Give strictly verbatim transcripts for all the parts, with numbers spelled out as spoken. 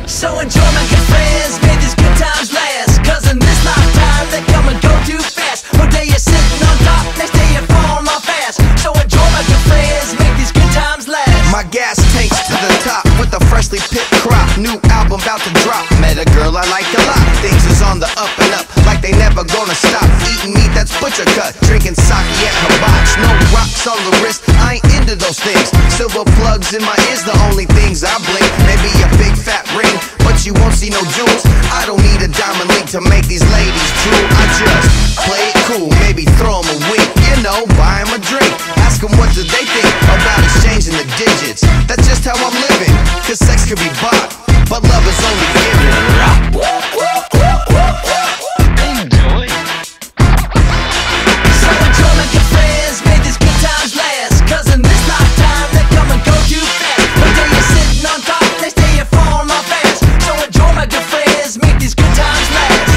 So enjoy my good friends, may these good times last. Cause in this lifetime they come and go too fast. One day you're sitting on top, next day you're falling off fast. So enjoy my good friends, make these good times last. My gas tanks to the top with a freshly picked crop. New album about to drop. Met a girl I like a lot. Things is on the up and up, like they never gonna stop. Eating meat that's butcher cut, drinking sake at hibachi. No rocks on the wrist, I ain't into those things. Silver plugs in my ears, the only things I blink. Maybe a big fat ring, but you won't see no jewels. I don't need a diamond link to make these ladies drool. I just play it cool, maybe throw them a wink. You know, buy them a drink. Ask them what do they think about exchanging the digits. That's just how I'm living, cause sex could be bought, but love is only given. Enjoy. So enjoy my good friends, may these good times last. Cause in this lifetime they come and go too fast. One day you're sitting on top, next day you're falling off fast. So enjoy my good friends, make these good times last.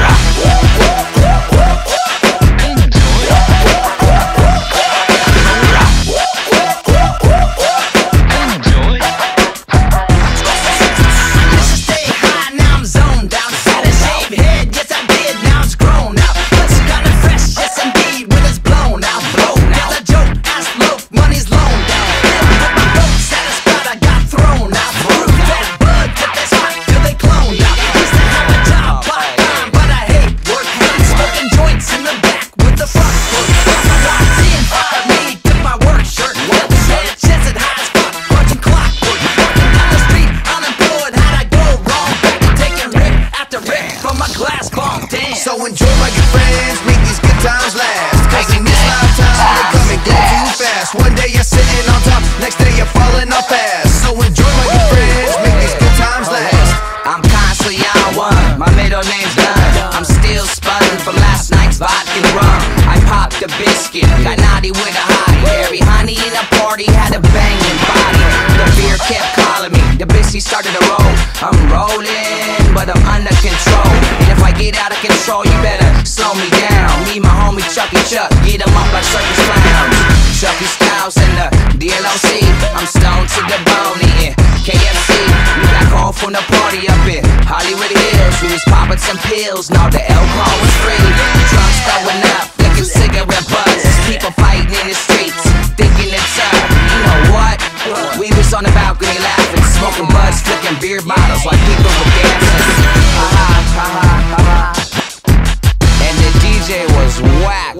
So enjoy my good friends, make these good times last. Cause in this lifetime they come and go too fast. One day you're sitting on top, next day you're falling off fast. So enjoy my good friends, make these good times last. I'm constantly on one, my middle name's done. I'm still spun from last night's vodka and rum. I popped a biscuit, got naughty with a hottie. Every honey in a party had a banging body. The beer kept calling me, the biscuit started to roll. I'm rolling, but I'm under control. And if I get out of control, you better slow me down. Me, my homie Chucky Chuck, get him up like circus clowns. Chucky Styles and the D L O C. I'm stoned to the bone, eating K F C. We back home from the party up in Hollywood Hills. We was popping some pills, now the alcohol was free. Drums throwing up, licking cigarette butts. People fighting in the streets, thinking it's up. You know what? We was on the balcony laughing, smoking buds, flicking beer bottles like people were dancing. Ha ha, ha ha, ha ha. And the D J was whack.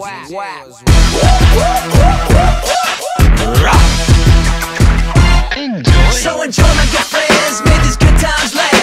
So enjoy my good friends, may these good times last.